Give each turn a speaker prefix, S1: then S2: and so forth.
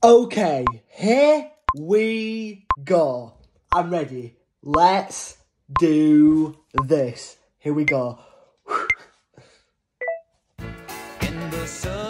S1: Okay, here we go. I'm ready. Let's do this. Here we go.
S2: In the sun.